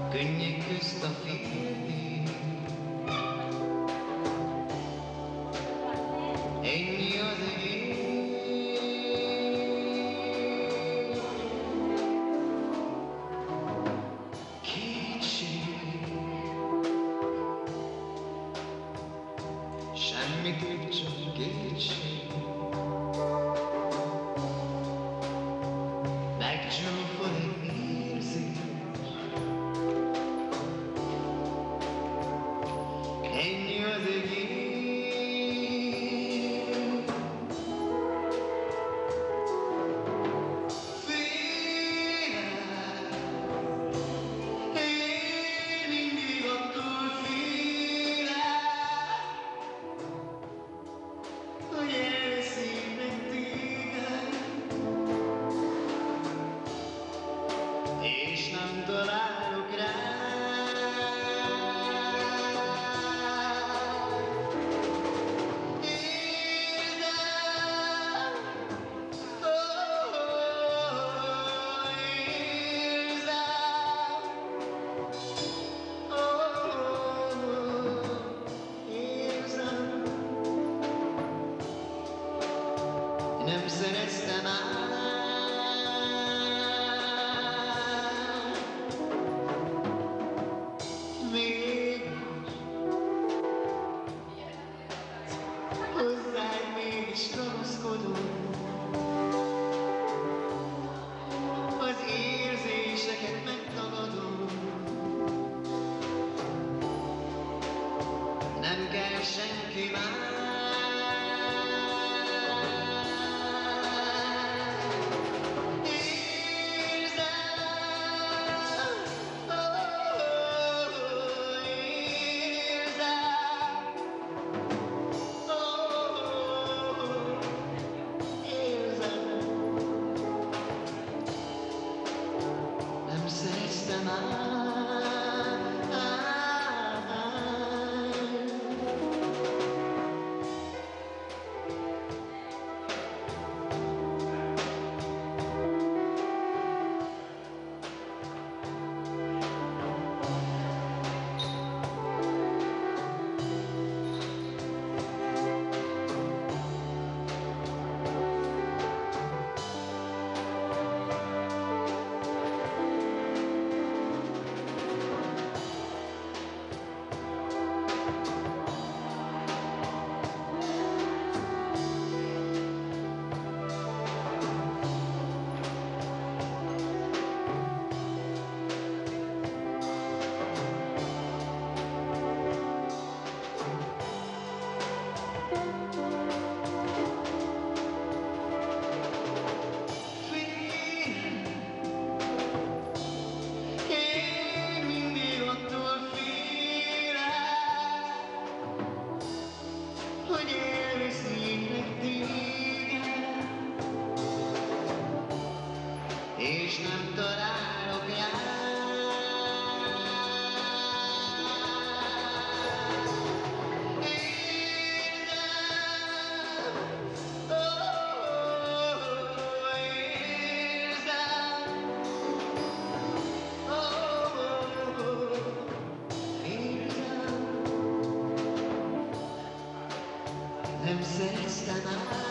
könnyek közt a féltény. Ennyi az egész, kétség, semmi több, csak kétség. Megcsúfol egy érzés, ennyi az egész. Félek, én mindig attól félek, hogy elveszítek téged, és nem találok rá. Nem szereztem át, mégis hozzád mégis ragaszkodom, az érzéseket megtagadom. Nem kell senki más, szereztem át. Hogy elveszítek téged, és nem találok rá. Nem szereztem át.